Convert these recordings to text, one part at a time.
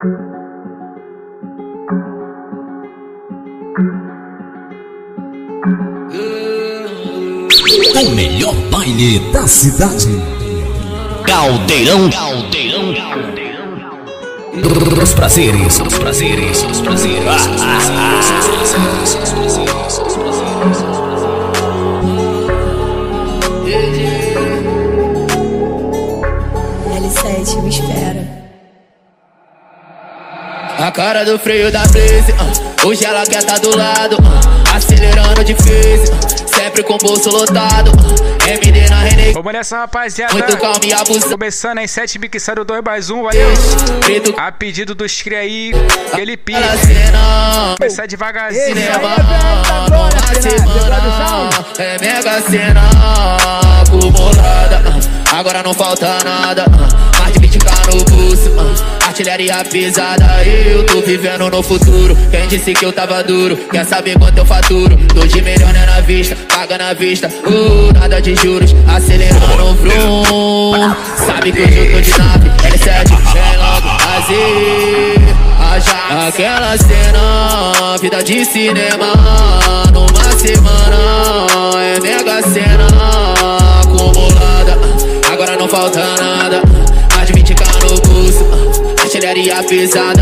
O melhor baile da cidade. Caldeirão. Os prazeres. L7, me espera. A cara do freio da Blaze, hoje ela quer tá do lado, acelerando de face, sempre com o bolso lotado, MD na Renegade. Vamos nessa, rapaziada. Muito calma e abusado. Começando em 7 mixado 2+1, valeu. A pedido dos cria aí, aquele pique. Começar devagarzinho. É mega cena acumulada, agora não falta nada, mais de 20k no pulso, artilharia pesada. Eu tô vivendo no futuro, quem disse que eu tava duro, quer saber quanto eu faturo? 2 milhões na vista, paga na vista, nada de juros, acelerando no vroom. Sabe que hoje eu tô de nave, L7, vem logo fazer aquela cena, vida de cinema, numa semana, é mega cena acumulada, agora não falta nada, mais de 20k no pulso, artilharia pesada.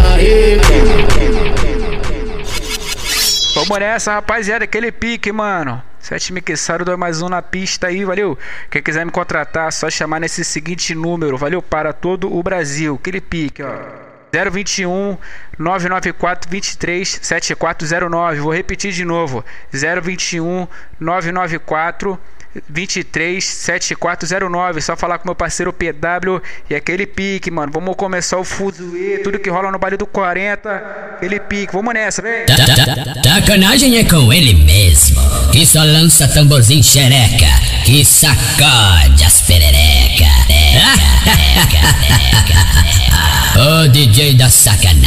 Vamos nessa, rapaziada, aquele pique, mano. 7 mixado 2+1 na pista aí, valeu? Quem quiser me contratar, só chamar nesse seguinte número, valeu? Para todo o Brasil, aquele pique, ó. 021 994 23 7409. Vou repetir de novo. 021 994 23 7409. Só falar com meu parceiro PW e aquele pique, mano. Vamos começar o fuzuê, tudo que rola no baile do 40. Aquele pique, vamos nessa, vem. Sacanagem é com ele mesmo, que só lança tamborzinho xereca, que sacode as perereca. Ô DJ da sacanagem.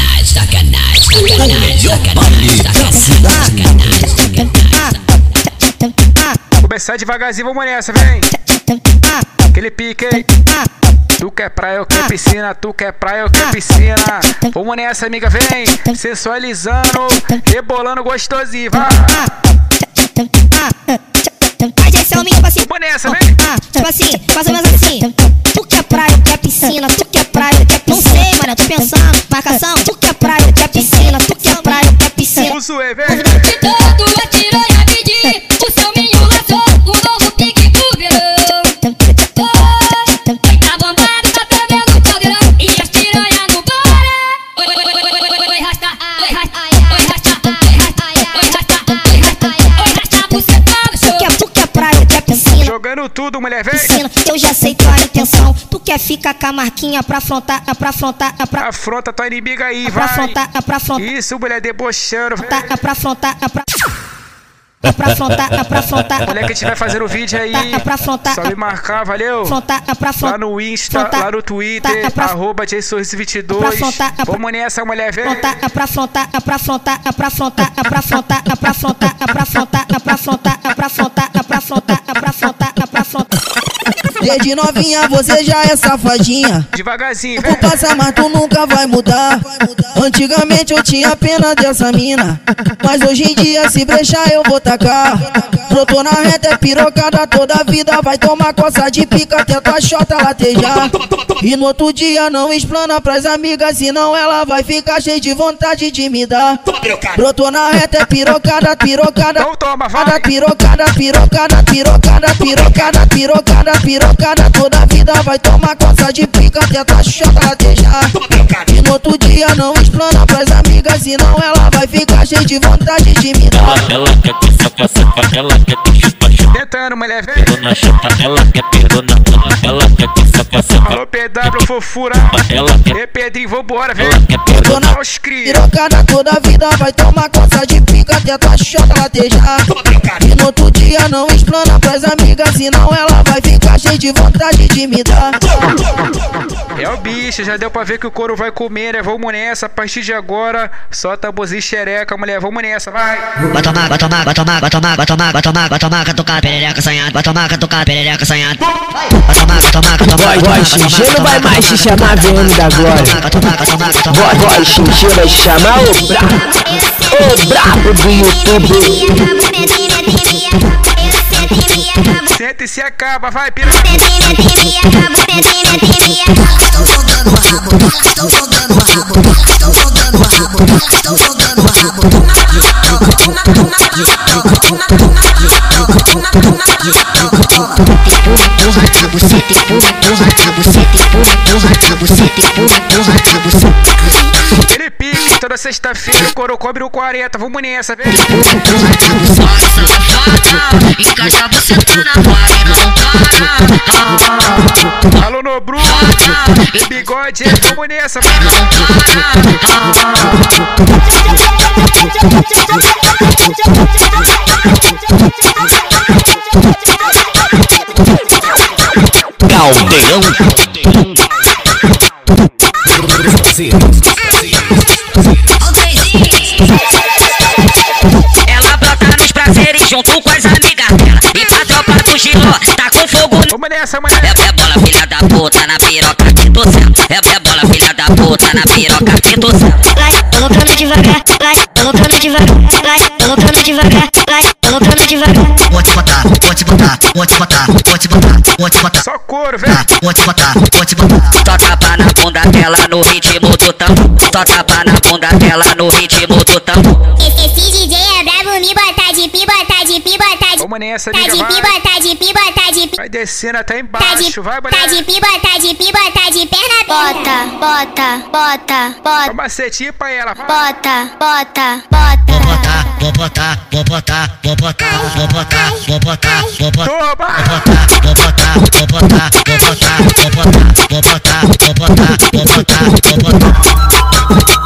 Começar devagarzinho, vamos nessa, vem. Aquele pique, hein? Tu quer praia, eu quero piscina. Tu quer praia, eu quero piscina. Vamos nessa, amiga, vem. Sensualizando, rebolando gostosinho, vai. Mas esse é o meu tipo assim. Vamos nessa, vem. Tipo assim, mais ou menos assim. Tu quer praia, eu quero piscina. Tu quer praia, eu quero piscina. Não sei, mano, eu tô pensando. Marcação. Tu quer praia, eu quero piscina. Tu quer praia, eu quero piscina. Vamos zoe, vem. De todo atirou e a pedir. O seu minho lançou o novo pique do verão. Tá bombado, tá perdendo o caldeirão. E as piranha no bora. Oi, rasta, oi, rasta, oi, rasta, oi, rasta, oi, rasta, oi, rasta, oi, rasta, buceta no show. Tu quer praia, eu quero piscina. Jogando tudo, mulher, vem. Piscina, eu já sei tua intenção. Tu quer ficar com a marquinha pra afrontar, Afronta tua inimiga aí, pra vai. afrontar. Isso, mulher, debochando, vem. Pra afrontar, pra afrontar. Mulher que estiver fazendo vídeo aí, Pra afrontar, só me marcar, valeu? pra afrontar. Lá no Insta, lá no Twitter, arroba JSorriso22. Vamos nessa, mulher, vem. Pra afrontar. Desde novinha você já é safadinha. Devagarzinho, Tu passa, mas tu nunca vai mudar. Antigamente eu tinha pena dessa mina, mas hoje em dia se brechar eu vou tacar. Brotou na reta, é pirocada toda a vida. Vai tomar coça de pica até tua chota latejar. E no outro dia não explana pras amigas, senão ela vai ficar cheia de vontade de me dar. Brotou na reta, é pirocada. Então toma, vai. Pirocada toda a vida. Vai tomar coça de pica até tua chota latejar. E no outro dia não explana pras amigas, senão ela vai ficar cheia de vontade de me dar. Ela quer que saca, ela quer que chupa. Tentando, mulher, vem. Ela quer perdona, ela quer que saca. Alô, PW, fofura. Ela quer. E Pedrinho, vambora, vem. Ela quer perdona. Os cria. Pirocada toda a vida. Vai tomar coça de pica até tua chota latejar. E no outro dia não explana pras amigas, senão ela vai ficar cheia de vontade de me dar. É o bicho, já deu pra ver que o couro vai comer, né? Vamos nessa, a partir de agora, só tamborzinho xereca, mulher, vamos nessa, vai. Vai tomar, catucar, perereca assanhada. Vai tomar catucada, perereca assanhada. Vai tomar. Voz xixi não vai mais te chamar VM da Glória. Voz xixi vai chamar o brabo do YouTube. Senta e se acaba, vai pirar. Ele pique toda sexta-feira, o coro cobre o 40, vamos nessa, vem. Encaixa você tá na pare, não para. Alô, no Bruno, e bigode, vamos nessa, vem. Caldeirão. Ela brota nos prazeres junto com as amigas dela. E pra tropa do Giló, tá com fogo. Vamos nessa, mulher. É bola, filha da puta, na piroca que tu senta. É bola, filha da puta, na piroca que tu senta. Vai, colocando devagar. Vai, colocando devagar. Vai, colocando devagar. Vai, colocando devagar. Vou te botar, vou te botar, vou te botar, vou te botar, vou te botar. Só couro, vem. Vou te botar, vou te botar. Só tapa na bunda dela no ritmo do tambo. Só tapa na bunda dela no ritmo do tambo. Esse DJ é brabo, me bota de pi, bota de pi, bota de Vamos nessa, tá amiga, de pi, vai. bota de pi, bota de pi. Vai descendo até Tá embaixo, vai, mulher. de pi, bota de pi, bota de perna. Bota. Dá uma setinha pra ela, vai. Bota. Vou botar, vou botar, vou botar, vou botar, vou botar, vou botar, vou botar, Toma! vou botar, vou botar, vou botar, vou botar, vou botar, vou botar, vou botar, vou botar.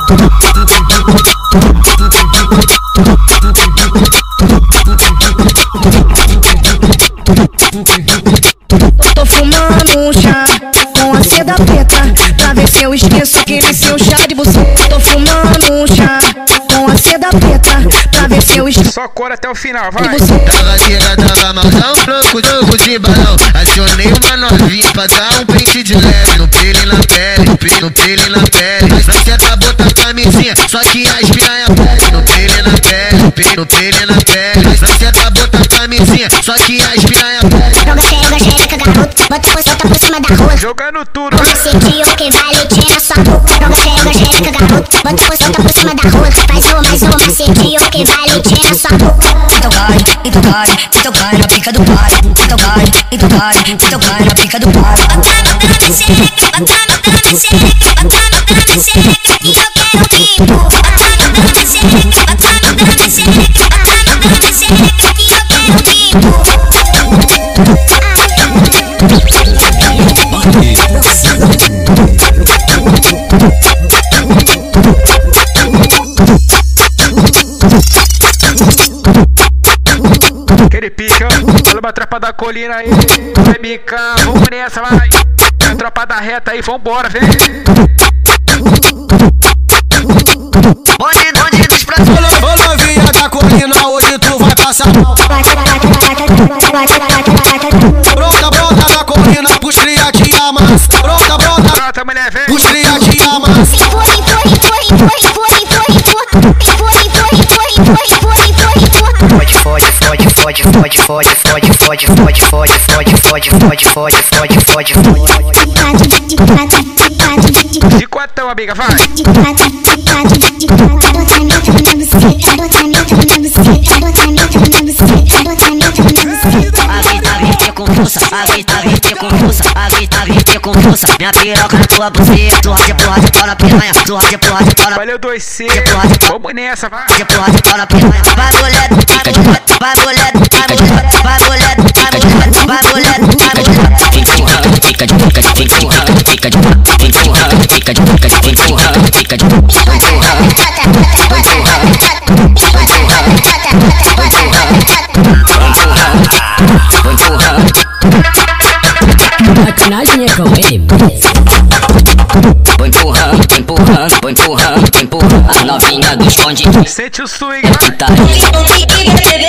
Tô fumando um chá com a seda preta, pra ver se eu esqueço aquele seu chá de você. Tô fumando um chá com a seda preta, pra ver se eu esqueço Só cor até o final, vai. de você. Tava tira, tava malzão, troco de balão. Acionei uma novinha pra dar um pente de leve. No pele na pele, no pele na pele. Nós tenta botar camisinha, só que as piranha pede. No pele na pele, no pele na pele. Nós tenta botar camisinha, só que as piranha pede. Joga xereca, garoto, bota por cima da rua. Jogando tudo, Um macetinho que vale, tira sua boca. Joga xereca, garoto, bota por cima da rua. Mais um macetinho que vale, tira sua boca. Então cai na pica do pai. Então cai na pica do pai. Bota no xereca, bota no xereca, que eu quero tipo. Bota no xereca, bota no xereca, que eu quero tipo. aquele pica. Olha uma tropa da colina aí. Vai bicar, vamos nessa, vai. A tropa da reta aí, vambora, vem. Bonde dos pratos. Ô novinha da colina, hoje tu vai passar mal. Brota da colina, pros cria te amassa. Brota, mulher, vem. Pros cria te amassa. De quatão, amiga, vai. Com força, minha piroca na tua buceta. Tu rode pau na piranha, tu rode pau na. Valeu 2C, vamos nessa, vai. Pode pau na piranha. Vai mulher, vai mulher, vai mulher, vai mulher. Fica de boca, fica de boca, fica de boca, fica de boca, fica de boca, fica de boca, fica de boca, fica de boca. Sacanagem é com ele mesmo. Vou empurrando, vou empurrando, vou empurrando, vou empurrando. A novinha do esconde Sente o swing, tá Não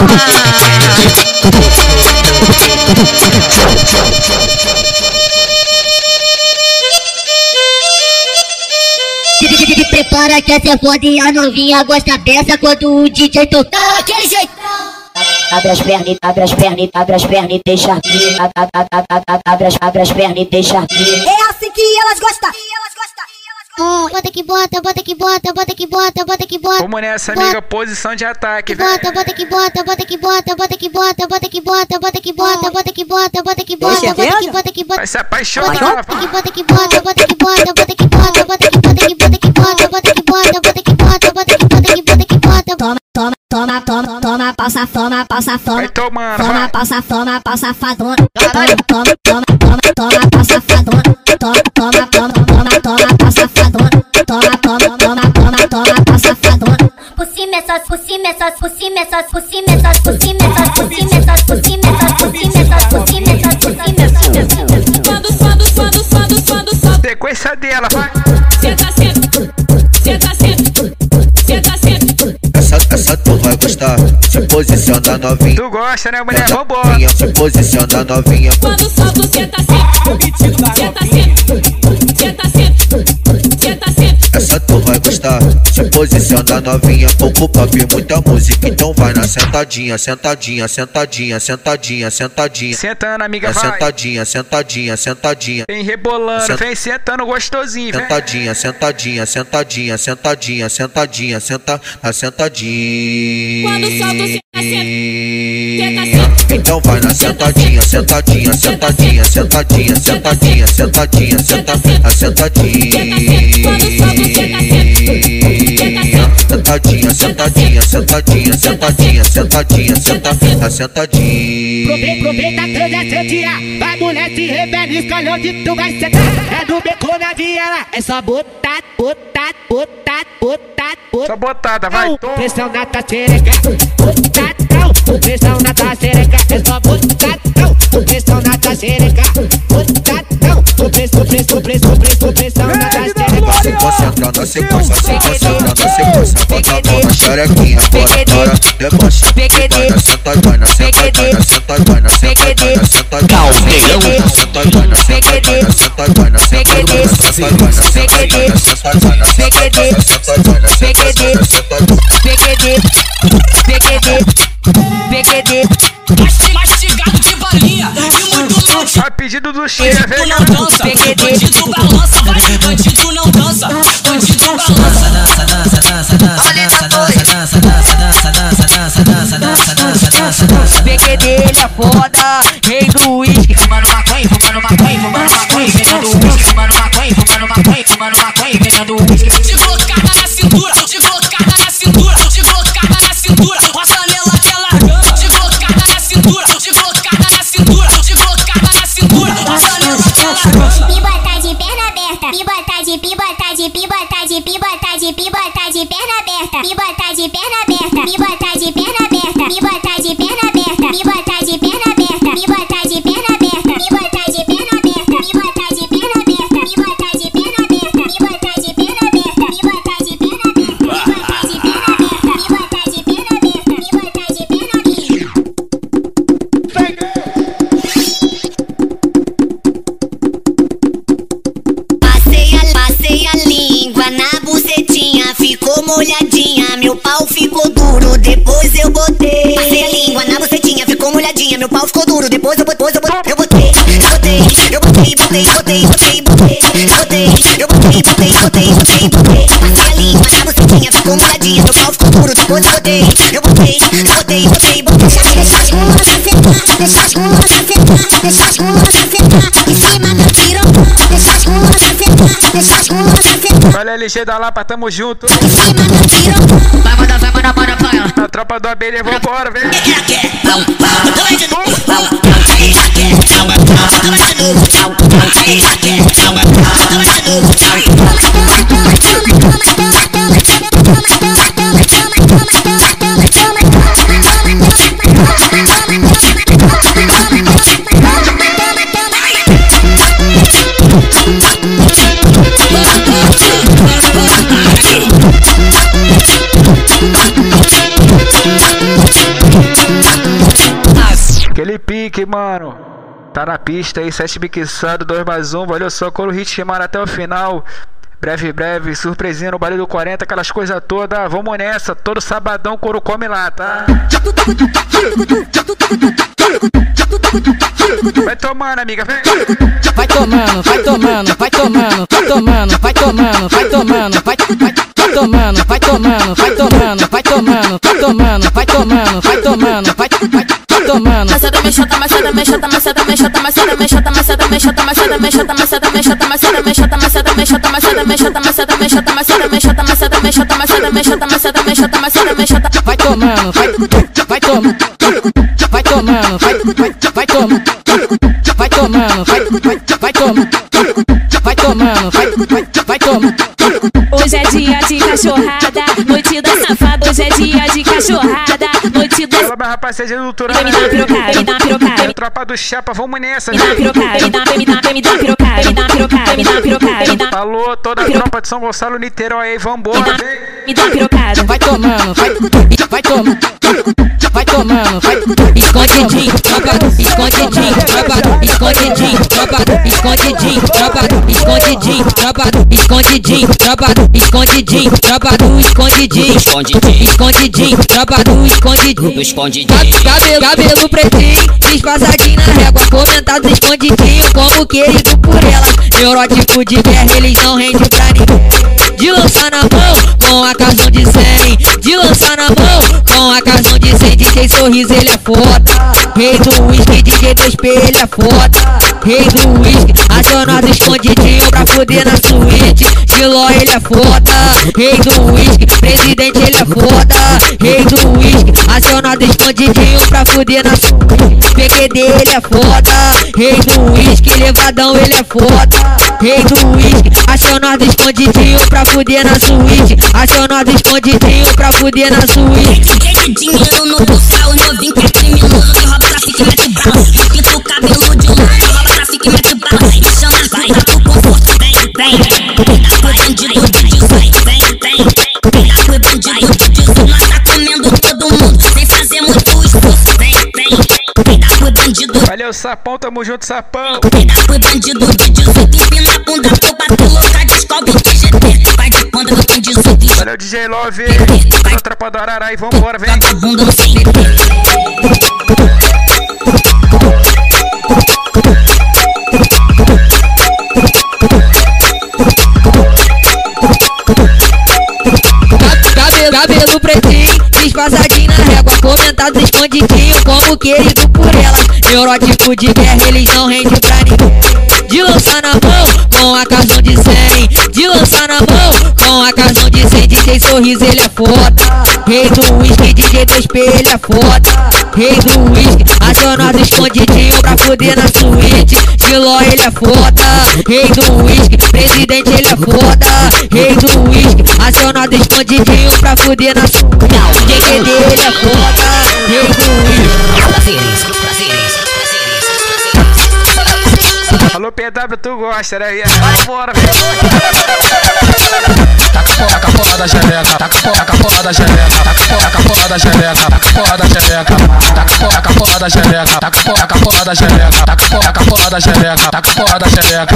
Prepara que essa é foda e a novinha gosta dessa quando o DJ tocar aquele jeitão. Abre as pernas, abre as pernas, abre as pernas e deixa vir. Abre as pernas e deixa vir. É assim que elas gostam. Bota que bota, bota que bota, bota que bota, bota que bota. Vamos nessa, amiga, posição de ataque, velho. Bota que bota, bota que bota, bota que bota, bota que bota, bota que bota, bota que bota, bota que bota, bota que bota que bota. Vai se apaixonar, Bota que bota, bota que bota, bota que bota, bota que bota que bota que bota, bota que bota, bota que bota, bota que bota que bota que bota. Toma, toma, toma, toma, toma, passa fama, passa fama. Vai tomando, toma, passa fama, passa fadona. Toma, toma, toma, toma, toma, passa fadona. Toma, toma, toma, toma, toma, passa fadona. Toma, toma, toma, toma, toma, passa fadona. Por cima é só, por cima é só, por cima é só, por cima é só, por cima é só, por cima é só, por cima é só, por cima é só, por cima é só, por cima é só. Sequência dela, vai. Essa tu vai gostar, se posiciona novinha. Tu gosta, né, mulher? Vambora. Se posiciona novinha. Quando solta o senta sempre, senta sempre, senta sempre, senta sempre. Essa tu vai gostar, se posiciona novinha. Pouco papo, muita música, então vai na sentadinha, sentadinha, sentadinha, sentadinha, sentadinha. Sentando, amiga, vai. Sentadinha, sentadinha, sentadinha. Vem rebolando, vem sentando gostosinho, velho. Sentadinha, sentadinha, sentadinha, sentadinha, sentadinha, senta, sentadinha. Quando solta o senta sempre. Então vai na sentadinha, sentadinha, sentadinha, sentadinha, sentadinha, sentadinha, senta, sentadinha. Sentadinha, sentadinha, sentadinha, sentadinha, sentadinha, senta, sentadinha. Aproveita toda essa dia, vai mulher se rebelde, escolhe onde tu vai sentar. É no beco na viela, é só botar, botar, botar, botar, botar. Só botada, vai. Pressão na tua xereca, botadão. Pressão na tua xereca, é só botadão. Pressão na tua xereca, botadão. Pressão na tua xereca. Se concentra na sequência, se concentra na sequência. Bota a mão na xerequinha, bora, debocha. Vai na sentadinha, vai na sentadinha, sentadinha, sentadinha, sentadinha. Caldeirão. Sentadinha, sentadinha, sentadinha, sentadinha, sentadinha, sentadinha, sentadinha, sentadinha. Mastigado de balinha e muito mal. A pedido do Chia, Bandido velho. não dança, bandido balança, vai. Bandido não dança, bandido balança. Dança, dança, dança, dança, dança, dança, dança, dança, dança, dança, dança, dança, dança, dança. PQD ele é foda, rei do uísque. Fumando maconha, fumando maconha, fumando maconha, vendendo uísque. Fumando maconha, fumando maconha, fumando maconha, vendendo uísque. De glocada na cintura, de glocada na cintura, de glocada na cintura. Roça nela que é largando. De glocada na cintura, de glocada na cintura, de glocada na cintura. Roça nela que é largando. Pibota de perna aberta, pibota de pibota de pibota de pibota de pibota de perna aberta, pibota de perna aberta, pibota de perna aberta, pibota de perna aberta, pibota de perna aberta, pibota de perna aberta, pibota de perna aberta, pibota de perna aberta, pibota de perna aberta, pibota de perna aberta, pibota de perna aberta, pibota de perna aberta, pibota de perna aberta, pibota de perna aberta. Passei a língua na bucetinha, ficou molhadinha, meu pau ficou duro, depois eu botei. Passei a língua na bucetinha, ficou molhadinha, meu pau ficou duro, depois eu botei, eu botei, Passei a língua na bucetinha, ficou molhadinha, meu pau ficou duro, depois eu botei, eu botei. Deixa as rolas sentar, deixa as rolas sentar, deixa as rolas sentar, em cima do tirão, deixa as rolas sentar, deixa as rolas sentar. Olha, LG da Lapa, tamo junto. Em cima do tirão. Vai mandar pra ela. A tropa do abelha, vambora, velho. pique, mano. Tá na pista aí, 7 biquiçado, 2 mais 1. Valeu, só coro hit, mano, até o final. Breve, surpresinha no baile do 40, aquelas coisas todas. Vamos nessa, todo sabadão couro come lá, tá? Vai tomando, amiga, vem. Vai tomando, vai tomando, vai tomando, vai tomando, vai tomando, vai tomando, vai tomando, vai tomando, vai tomando, vai tomando, vai tomando, vai tomando, vai tomando, vai tomando. Maceta mexota, maceta mexota, maceta mexota, maceta mexota, maceta mexota, maceta mexota, maceta mexota, maceta mexota, maceta mexota, maceta mexota, maceta mexota, maceta mexota, maceta mexota, maceta mexota, maceta mexota, maceta mexota. Vai tomando, vai tomando, vai tomando, vai tomando, vai tomando, vai tomando, vai tomando, vai tomando. Hoje é dia de cachorrada, noite da safada. Hoje é dia de cachorrada, noite da. Fala, rapaziada do Turana. Me dá pirocada, me dá pirocada. Tropa do Chapa, vamos nessa. Me dá pirocada, me dá pirocada, me dá pirocada, me dá pirocada. Falou, toda a tropa de São Gonçalo, Niterói aí, vambora. Me dá pirocada. Vai tomando, vai tomando, vai tomando, vai escondidinho, tropa, escondidinho, tropa, escondidinho, tropa, escondidinho, tropa, escondidinho, tropa, escondidinho, tropa, escondidinho, tropa do escondidinho, escondidinho, tropa do escondidinho, cabelo pretinho, despassadinho na régua, comentado escondidinho, como querido por elas, neurótipo de guerra, eles não rendem pra ninguém. De lançar na mão com a casão de 100, de lançar na mão com a casão de 100. DJ Sorriso, ele é foda, rei do whisky, DJ do espelho, ele é foda, rei do whisky, acionado escondidinho pra fuder na suíte. Giló, ele é foda, rei do whisky, presidente, ele é foda, rei do whisky, acionado escondidinho pra fuder na suíte. PQD, ele é foda, rei do whisky, levadão, ele é foda, rei do whisky, acionado escondidinho pra fuder na suíte, acionado escondidinho pra fuder na suíte. Cheio de dinheiro no bolso, o novinho que é criminoso, que rouba, trafica e mete bala, pinta o cabelo de louro, rouba, trafica e mete bala, me chama, vai, dá pro conforto, vem, cuida com bandido de 18, vem, cuida com bandido de 18, nós tá comendo todo mundo, sem fazer muito esforço, vem, cuida com bandido. Valeu, Sapão, tamo junto, Sapão. Cuida com bandido de 18, empina a bunda, tô pra colocar descobre de GT, vai de conta que eu tenho 18. Valeu, DJ Love, a tropa do Ararai, vambora, vem. Vagabundo no CP. Cabelo pretinho, despassadinho na régua, comentado escondidinho, como querido por elas, neurótipo de guerra, eles não rendem pra ninguém. De lançar na mão com a casão de 100, de lançar na mão com a casão de 100. DJ Sorriso, ele é foda, rei do whisky, DJ do espelho, ele é foda, rei do whisky, acionado escondidinho pra fuder na suíte. Giló, ele é foda, rei do whisky, presidente, ele é foda, rei do whisky, acionado escondidinho pra fuder na suíte. PQD, ele é foda, rei do whisky. Alô, PW, tu gosta, né? Bora, vem. Taca a porra da xereca, taca a porra da xereca, taca a porra da xereca, taca a porra da xereca, taca a porra da xereca, taca a porra da xereca, taca a porra da xereca, taca a porra da xereca.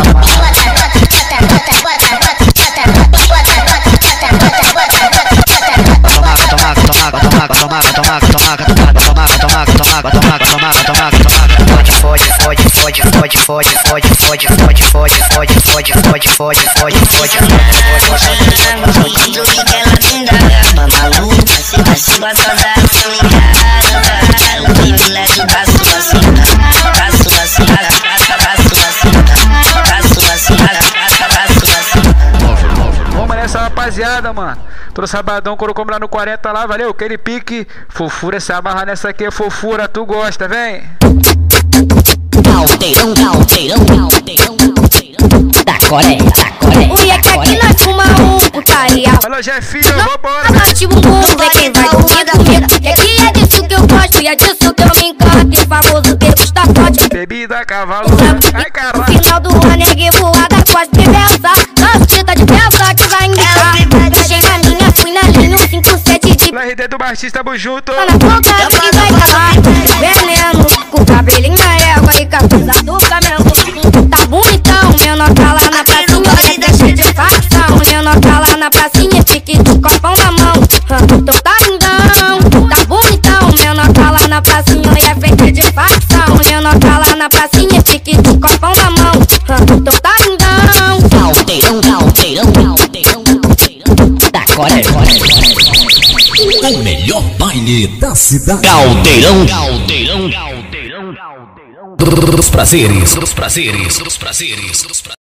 Vamos nessa, rapaziada, mano. Todo sabadão, quando comprar no 40 lá, valeu? Aquele pique, fofura, se amarrar nessa aqui é fofura, tu gosta, vem? Caldeirão da Coreia. O Iaque aqui nós fuma putaria. Alô, Jefinho, vambora. Abate o bumbum, vê quem vai dormir da vida. E aqui é disso que eu gosto, e é disso que eu me encanto. E famoso degusta forte. Bebida, cavalo, ai caralho. No final do ano, ergue voada, pode ter peça. Nossa, tinta de peça que vai indicar. Eu cheguei na linha, fui na linha, 5, 7 de RD do Batista, tamo junto. Tá na boca que vai acabar. Veneno, com o cabelinho na égua e camisa do Flamengo. Tá bonitão, menor tá lá na pracinha, deixa de facção. Menor tá lá na pracinha, fique de copão na mão. Então tá lindão, tá bonitão. Menor tá lá na pracinha e é feito de facção. Menor tá lá na pracinha, fique de copão na mão. Então tá lindão. Caldeirão, caldeirão, caldeirão, caldeirão. Da Coreia. O melhor baile da cidade. Caldeirão, caldeirão, caldeirão, caldeirão. Dos prazeres, dos prazeres, dos prazeres, dos prazeres.